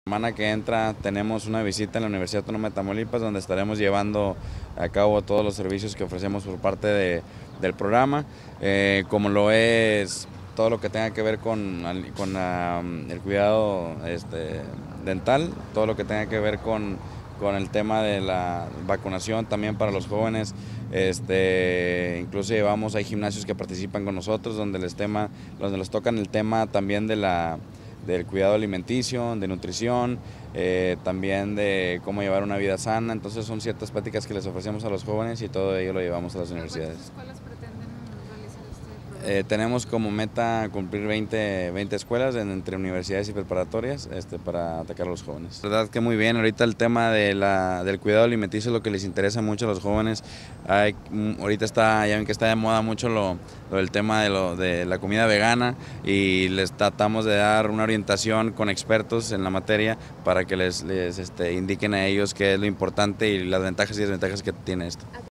La semana que entra tenemos una visita en la Universidad Autónoma de Tamaulipas donde estaremos llevando a cabo todos los servicios que ofrecemos por parte del programa, como lo es todo lo que tenga que ver con el cuidado dental, todo lo que tenga que ver con el tema de la vacunación también para los jóvenes. Incluso hay gimnasios que participan con nosotros donde les tocan el tema también del cuidado alimenticio, de nutrición, también de cómo llevar una vida sana. Entonces son ciertas prácticas que les ofrecemos a los jóvenes y todo ello lo llevamos a las universidades. ¿Cuántas escuelas pretenden realizar este programa? Tenemos como meta cumplir 20 escuelas entre universidades y preparatorias para atacar a los jóvenes. La verdad que muy bien, ahorita el tema del cuidado alimenticio es lo que les interesa mucho a los jóvenes. Ahorita ya ven que está de moda mucho el tema de la comida vegana y les tratamos de dar una orientación con expertos en la materia para que les indiquen a ellos qué es lo importante y las ventajas y desventajas que tiene esto.